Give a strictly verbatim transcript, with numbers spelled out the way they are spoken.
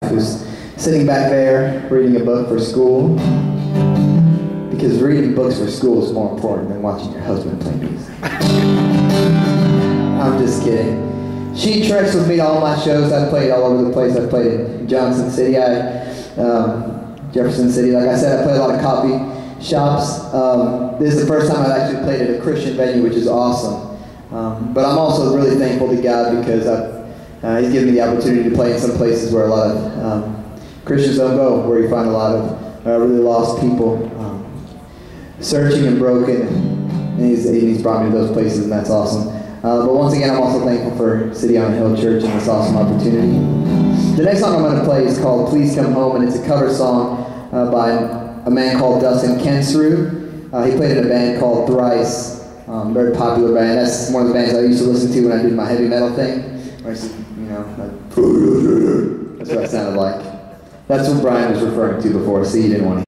who's sitting back there reading a book for school, because reading books for school is more important than watching your husband play music. I'm just kidding. She treks with me to all my shows. I've played all over the place. I've played in Johnson City, I, um, Jefferson City. Like I said, I play a lot of coffee shops. Um, this is the first time I've actually played at a Christian venue, which is awesome. Um, but I'm also really thankful to God because I've, uh, He's given me the opportunity to play in some places where a lot of um, Christians don't go, where you find a lot of uh, really lost people um, searching and broken. And he's, he's brought me to those places, and that's awesome. Uh, but once again, I'm also thankful for City on a Hill Church and this awesome opportunity. The next song I'm going to play is called Please Come Home, and it's a cover song uh, by a man called Dustin Kensrue. Uh, he played in a band called Thrice, um, very popular band. That's one of the bands I used to listen to when I did my heavy metal thing. Where I used to, you know, like, that's what I sounded like. That's what Brian was referring to before, so you didn't want to